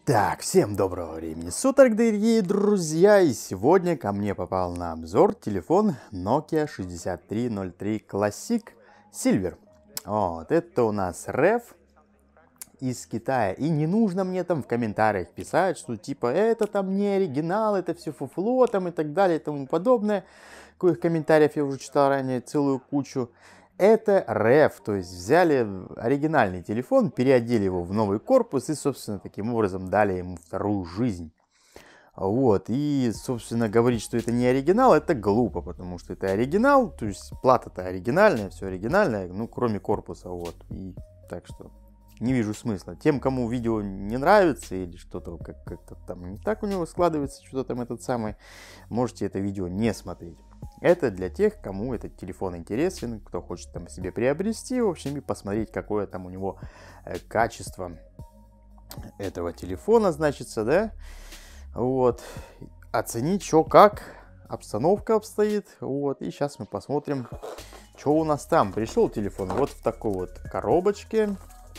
Так, всем доброго времени суток, дорогие друзья, и сегодня ко мне попал на обзор телефон Nokia 6303 Classic Silver. Вот, это у нас REF из Китая, и не нужно мне там в комментариях писать, что типа это там не оригинал, это все фуфло там и так далее и тому подобное. Коих комментариев я уже читал ранее целую кучу. Это REF, то есть взяли оригинальный телефон, переодели его в новый корпус и, собственно, таким образом дали ему вторую жизнь. Вот, и, собственно, говорить, что это не оригинал, это глупо, потому что это оригинал, то есть плата-то оригинальная, все оригинальное, ну, кроме корпуса, вот, и так что не вижу смысла. Тем, кому видео не нравится или что-то как-то там не так у него складывается, что-то там этот самый, можете это видео не смотреть. Это для тех, кому этот телефон интересен, кто хочет там себе приобрести, в общем, и посмотреть, какое там у него качество этого телефона, значится, да. Вот. Оценить, что как, обстановка обстоит. Вот. И сейчас мы посмотрим, что у нас там. Пришел телефон вот в такой вот коробочке.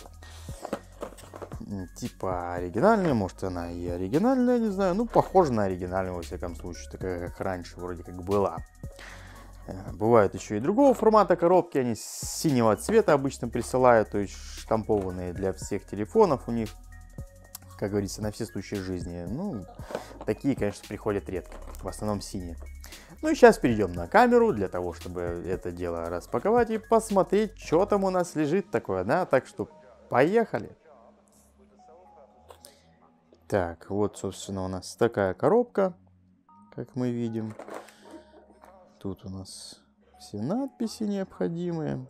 Типа оригинальная, может она и оригинальная, не знаю. Ну, похоже на оригинальную, во всяком случае, такая, как раньше вроде как была. Бывают еще и другого формата коробки, они синего цвета обычно присылают, то есть штампованные для всех телефонов у них, как говорится, на все случаи жизни. Ну, такие, конечно, приходят редко, в основном синие. Ну и сейчас перейдем на камеру, для того, чтобы это дело распаковать и посмотреть, что там у нас лежит такое, да, так что поехали. Так, вот, собственно, у нас такая коробка, как мы видим. Тут у нас все надписи необходимые.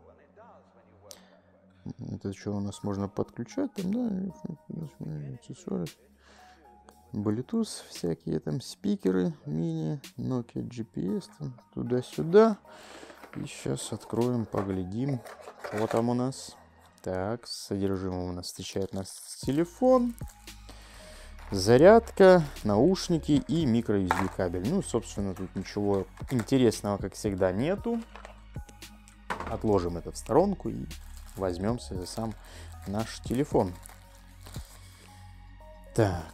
Это что у нас можно подключать там, да, аксессуары. Bluetooth всякие там, спикеры, мини, Nokia GPS, там, туда-сюда. И сейчас откроем, поглядим, что там у нас. Так, содержимое у нас встречает нас телефон. Зарядка, наушники и micro-USB кабель. Ну, собственно, тут ничего интересного, как всегда, нету. Отложим это в сторонку и возьмемся за сам наш телефон. Так.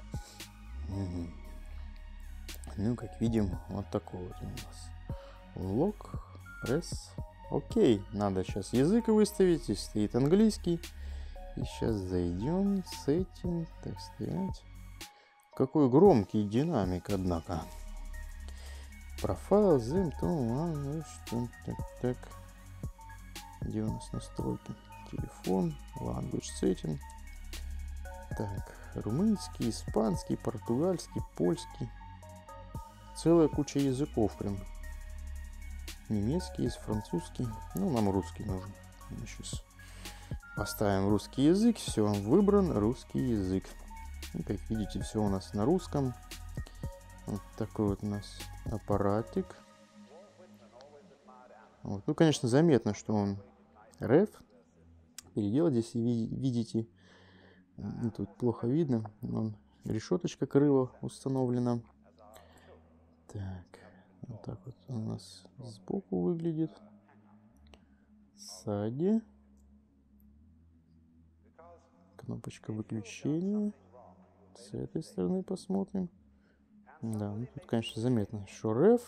Ну, как видим, вот такой вот у нас Unlock, Press. Окей, надо сейчас язык выставить, здесь стоит английский. И сейчас зайдем, Setting, так стоять. Какой громкий динамик, однако. Профайл, Zoom, так. Где у нас настройки? Телефон, Language Setting. Так, румынский, испанский, португальский, польский. Целая куча языков прям. Немецкий есть, французский. Ну, нам русский нужен. Мы сейчас поставим русский язык. Все, выбран русский язык. И, как видите, все у нас на русском. Вот такой вот у нас аппаратик. Вот. Ну, конечно, заметно, что он REF. Переделать здесь, видите, тут плохо видно. Вон решеточка крыла установлена. Так, вот так вот он у нас сбоку выглядит. Сзади. Кнопочка выключения. С этой стороны посмотрим. Да, ну тут, конечно, заметно, что REF.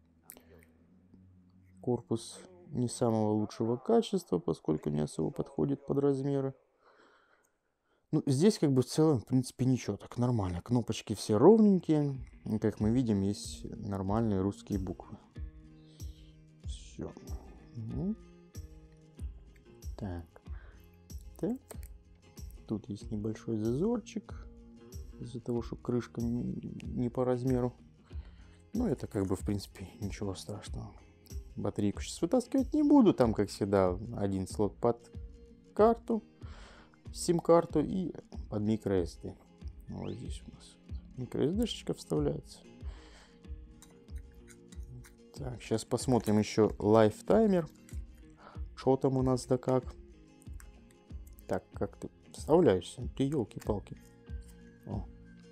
Корпус не самого лучшего качества, поскольку не особо подходит под размеры. Ну, здесь как бы в целом, в принципе, ничего, так нормально. Кнопочки все ровненькие. И, как мы видим, есть нормальные русские буквы. Все. Так. Тут есть небольшой зазорчик. Из-за того, что крышка не по размеру. Ну, это как бы, в принципе, ничего страшного. Батарейку сейчас вытаскивать не буду. Там, как всегда, один слот под карту, сим-карту и под microSD. Вот здесь у нас microSD-шечка вставляется. Так, сейчас посмотрим еще лайфтаймер. Что там у нас да как. Так, как ты вставляешься? Ты елки-палки. О.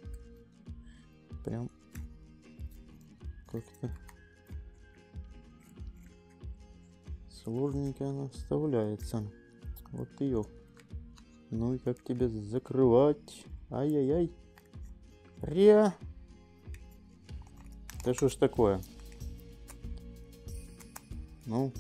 Прям как-то сложненько она вставляется. Вот ее. Ну и как тебе закрывать? Ай-яй-яй. Да что ж такое? Ну.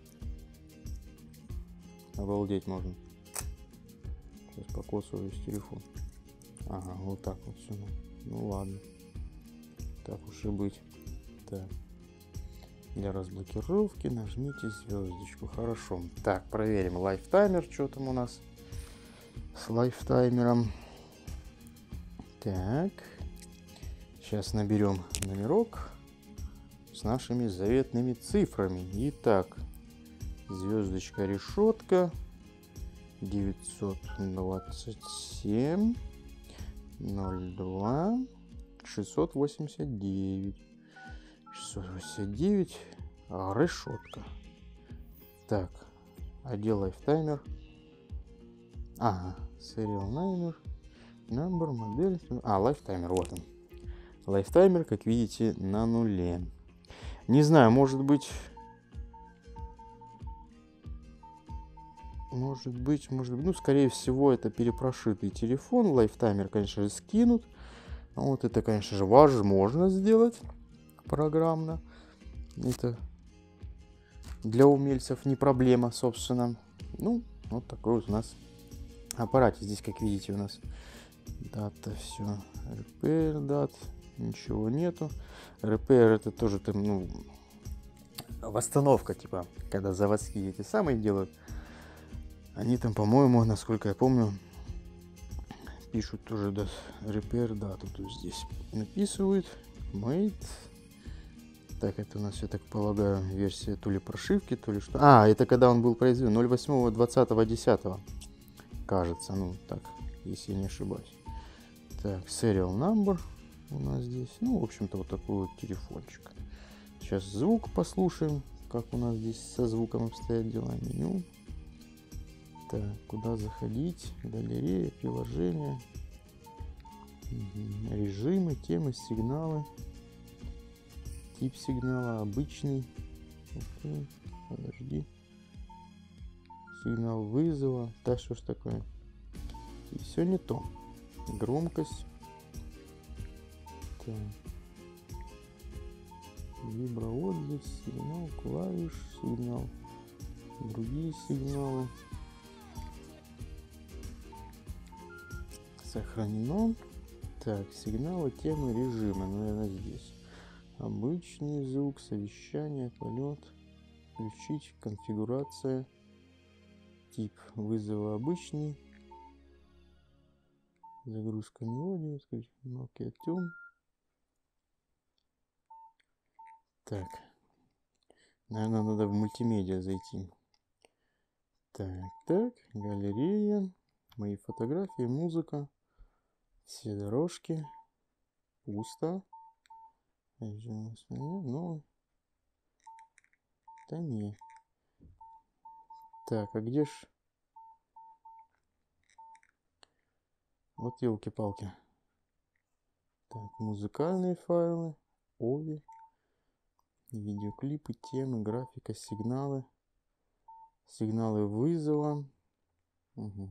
Обалдеть можно. Сейчас покосываю весь телефон. Ага, вот так вот все. Ну ладно. Так уж и быть. Так. Для разблокировки нажмите звездочку. Хорошо. Так, проверим лайфтаймер. Что там у нас с лайфтаймером? Так. Сейчас наберем номерок с нашими заветными цифрами. Итак, звездочка решетка 927 02 689 689 решетка. Так, отдел лайфтаймер. Ага, serial number, модель. Лайфтаймер, вот он. Лайфтаймер, как видите, на нуле. Не знаю, может быть, ну, скорее всего, это перепрошитый телефон. Лайфтаймер, конечно же, скинут. Вот это, конечно же, возможно сделать программно. Это для умельцев не проблема, собственно. Ну, вот такой вот у нас аппарат. Здесь, как видите, у нас дата, все. Repair дат, ничего нету. Repair это тоже там, ну, восстановка, типа, когда заводские эти самые делают. Они там, по-моему, насколько я помню, пишут тоже repair дату. То есть здесь написывают made. Так, это у нас, я так полагаю, версия то ли прошивки, то ли что. Это когда он был произведен 08.20.10. Кажется, ну так, если я не ошибаюсь. Так, serial number у нас здесь. Ну, в общем-то, вот такой вот телефончик. Сейчас звук послушаем, как у нас здесь со звуком обстоят дела. Меню. Так, куда заходить? Галерея, приложения. Режимы, темы, сигналы. Тип сигнала обычный. Подожди. Сигнал вызова. Да что ж такое? И все не то. Громкость. Так. Виброотзыв, сигнал, клавиш, сигнал. Другие сигналы. Сохранено. Так, сигналы, темы, режимы. Наверное, здесь. Обычный звук, совещание, полет. Включить, конфигурация. Тип вызова обычный. Загрузка мелодии. Nokia Tune. Так. Наверное, надо в мультимедиа зайти. Так. Галерея. Мои фотографии, музыка. Все дорожки. Пусто. Ну. Да не. Так, а где ж... Вот елки-палки. Так, музыкальные файлы. Ови. Видеоклипы, темы, графика, сигналы. Сигналы вызова. Угу.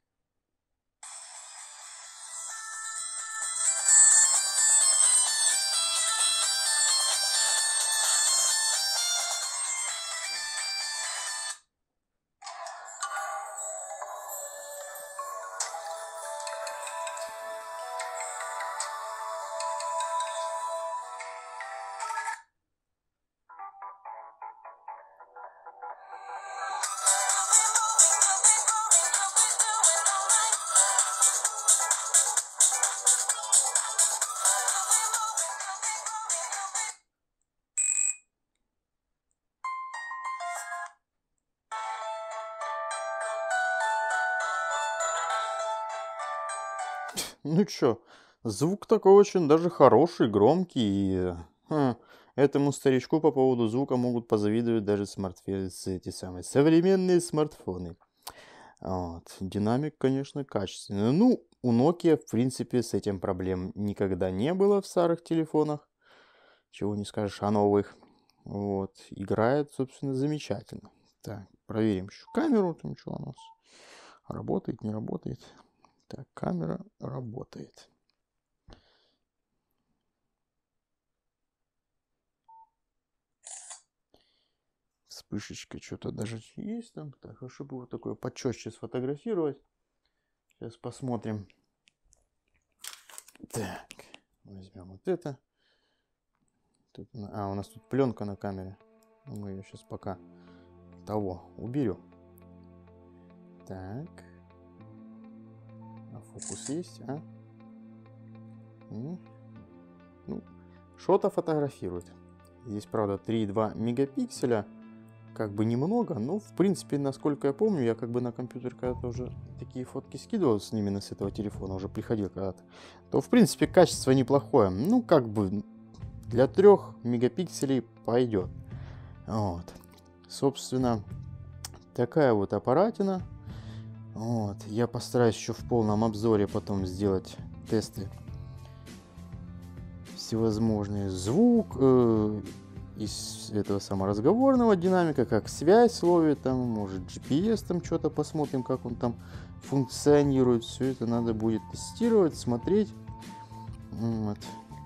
Ну чё, звук такой очень даже хороший, громкий. Этому старичку по поводу звука могут позавидовать даже эти самые современные смартфоны. Вот. Динамик, конечно, качественный. Ну, у Nokia, в принципе, с этим проблем никогда не было в старых телефонах. Чего не скажешь о новых. Вот. Играет, собственно, замечательно. Так, проверим еще камеру. Там что у нас? Работает, не работает. Так, камера работает. Вспышечка что-то даже есть там. Так, хорошо бы вот такое почетче сфотографировать. Сейчас посмотрим. Так, возьмем вот это. Тут, у нас тут пленка на камере. Мы ее сейчас пока того уберем. Так. А фокус есть, а? Ну, что-то фотографирует. Здесь, правда, 3,2 мегапикселя. Как бы немного, но, в принципе, насколько я помню, я как бы на компьютер когда-то уже такие фотки скидывал именно с этого телефона, уже приходил когда-то, то, в принципе, качество неплохое. Ну, как бы для 3 мегапикселей пойдет. Вот. Собственно, такая вот аппаратина. Вот. Я постараюсь еще в полном обзоре потом сделать тесты всевозможные. Звук из этого самого разговорного динамика, как связь ловит, там, может, GPS там что-то посмотрим, как он там функционирует. Все это надо будет тестировать, смотреть. Вот.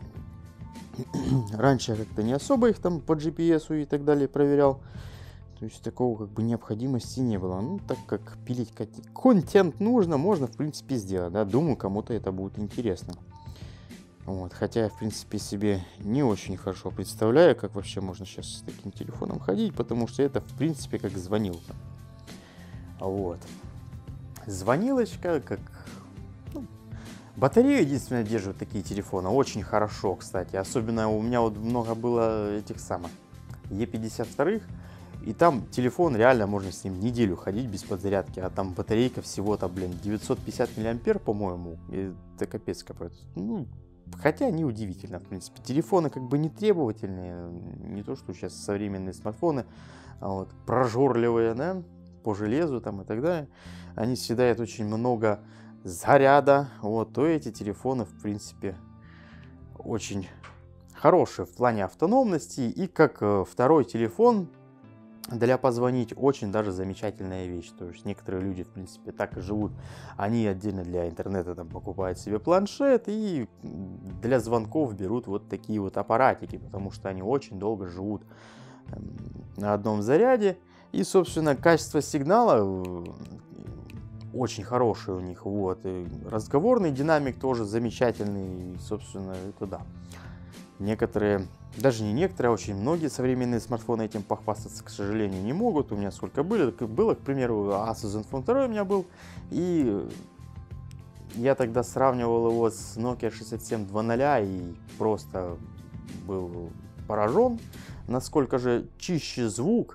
Раньше я как-то не особо их там по GPS и так далее проверял. То есть такого как бы необходимости не было. Ну, так как пилить контент нужно, можно, в принципе, сделать. Да? Думаю, кому-то это будет интересно. Вот. Хотя я, в принципе, себе не очень хорошо представляю, как вообще можно сейчас с таким телефоном ходить, потому что это, в принципе, как звонилка. Вот. Звонилочка, как... Ну, батарею единственное держат такие телефоны. Очень хорошо, кстати. Особенно у меня вот много было этих самых Е52, и там телефон, реально можно с ним неделю ходить без подзарядки, а там батарейка всего-то, 950 мА, по-моему. Это капец какой-то. Ну, хотя неудивительно, в принципе. Телефоны как бы не требовательные, не то, что сейчас современные смартфоны, а вот прожорливые, да, по железу там и так далее. Они съедают очень много заряда, вот, то эти телефоны, в принципе, очень хорошие в плане автономности, и как второй телефон для позвонить очень даже замечательная вещь. То есть некоторые люди, в принципе, так и живут. Они отдельно для интернета там покупают себе планшет и для звонков берут вот такие вот аппаратики, потому что они очень долго живут на одном заряде. И, собственно, качество сигнала очень хорошее у них. Вот. И разговорный динамик тоже замечательный. И, собственно, это да. Некоторые, даже не некоторые, а очень многие современные смартфоны этим похвастаться, к сожалению, не могут. У меня сколько было, к примеру, Asus Zenfone 2 у меня был, и я тогда сравнивал его с Nokia 6700 и просто был поражен, насколько же чище звук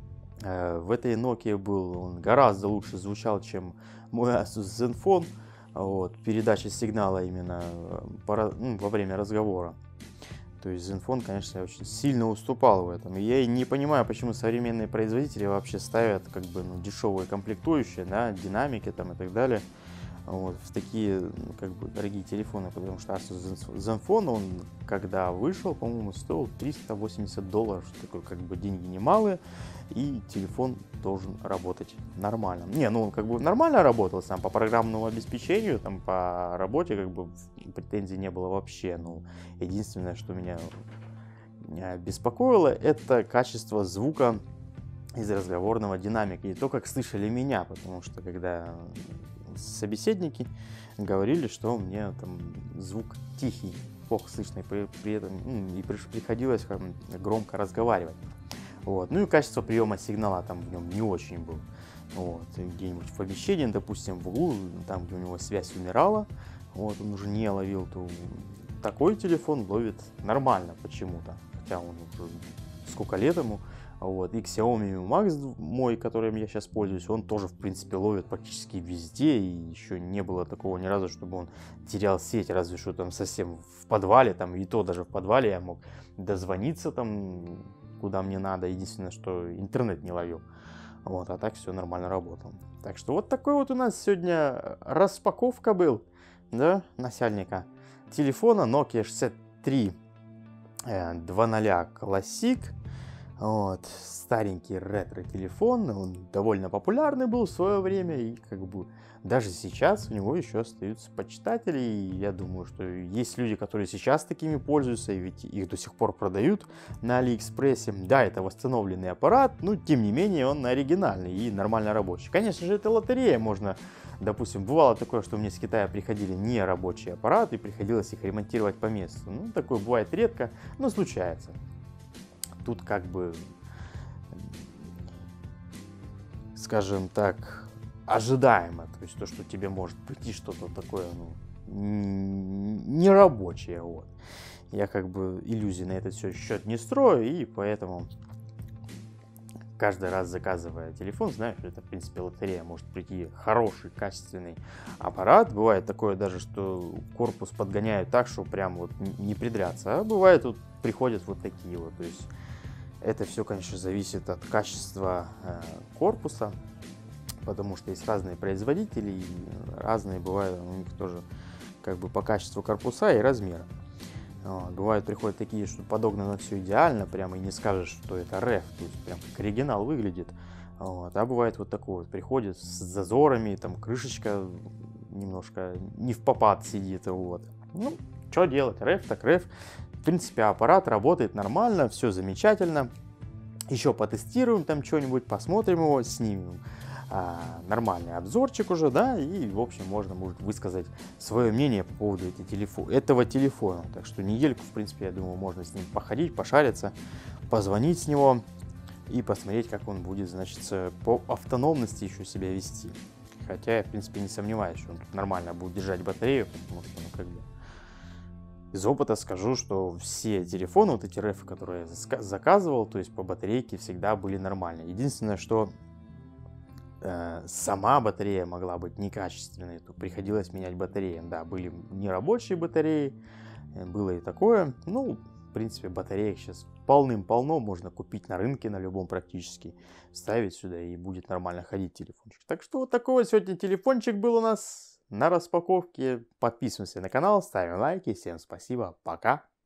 в этой Nokia был. Он гораздо лучше звучал, чем мой Asus Zenfone. Вот, передача сигнала именно во время разговора. То есть Zenfone, конечно, очень сильно уступал в этом. И я не понимаю, почему современные производители вообще ставят как бы дешевые комплектующие, да, динамики там и так далее, вот, в такие как бы дорогие телефоны, потому что Asus Zenfone, он когда вышел, по-моему, стоил $380, что такое как бы деньги немалые, и телефон должен работать нормально. Не, ну он как бы нормально работал сам по программному обеспечению, там по работе как бы претензий не было вообще. Ну, единственное, что меня беспокоило, это качество звука из разговорного динамика и то, как слышали меня, потому что когда собеседники говорили, что у меня там звук тихий, плохо слышный, при этом и приходилось громко разговаривать. Вот. Ну и качество приема сигнала там в нем не очень был. Вот. Где-нибудь в помещении, допустим, в углу, там, где у него связь умирала, вот, он уже не ловил, то такой телефон ловит нормально почему-то. Хотя он уже сколько лет ему. Вот. И Xiaomi Mi Max мой, которым я сейчас пользуюсь, он тоже, в принципе, ловит практически везде. И еще не было такого ни разу, чтобы он терял сеть, разве что там совсем в подвале. Там, и то даже в подвале я мог дозвониться там, куда мне надо. Единственное, что интернет не ловил. Вот, а так все нормально работало. Так что вот такой вот у нас сегодня распаковка был, да, насяльника телефона Nokia 6300 Classic. Вот, старенький ретро-телефон, он довольно популярный был в свое время, и как бы даже сейчас у него еще остаются почитатели, и я думаю, что есть люди, которые сейчас такими пользуются, и ведь их до сих пор продают на Алиэкспрессе. Да, это восстановленный аппарат, но тем не менее он оригинальный и нормально рабочий. Конечно же, это лотерея, можно, допустим, бывало такое, что мне с Китая приходили нерабочие аппараты, и приходилось их ремонтировать по месту. Ну, такое бывает редко, но случается. Тут как бы, скажем так, ожидаемо. То есть то, что тебе может прийти что-то такое, ну, нерабочее. Вот. Я как бы иллюзий на этот счет не строю, и поэтому каждый раз, заказывая телефон, знаю, что это, в принципе, лотерея. Может прийти хороший, качественный аппарат. Бывает такое даже, что корпус подгоняют так, что прям вот не придраться. А бывает, тут приходят вот такие вот. То есть это все, конечно, зависит от качества корпуса, потому что есть разные производители, и разные бывают у них тоже как бы по качеству корпуса и размера. Бывают, приходят такие, что подогнано все идеально, прямо и не скажешь, что это РФ, то есть прям как оригинал выглядит. Вот. А бывает вот такое вот, приходит с зазорами, там крышечка немножко не в попад сидит, вот. Ну, что делать, РФ так РФ. В принципе, аппарат работает нормально, все замечательно. Еще потестируем там что-нибудь, посмотрим его, снимем нормальный обзорчик уже, да, и, в общем, можно будет высказать свое мнение по поводу этого телефона. Так что недельку, в принципе, я думаю, можно с ним походить, пошариться, позвонить с него и посмотреть, как он будет, значит, по автономности еще себя вести. Хотя я, в принципе, не сомневаюсь, что он тут нормально будет держать батарею, потому что, ну, как бы, из опыта скажу, что все телефоны, вот эти РФ, которые я заказывал, то есть по батарейке всегда были нормальные. Единственное, что сама батарея могла быть некачественной, то приходилось менять батареи. Да, были нерабочие батареи, было и такое. Ну, в принципе, батареек сейчас полным-полно, можно купить на рынке, на любом практически, ставить сюда, и будет нормально ходить телефончик. Так что вот такой вот сегодня телефончик был у нас на распаковке. Подписываемся на канал, ставим лайки. Всем спасибо, пока!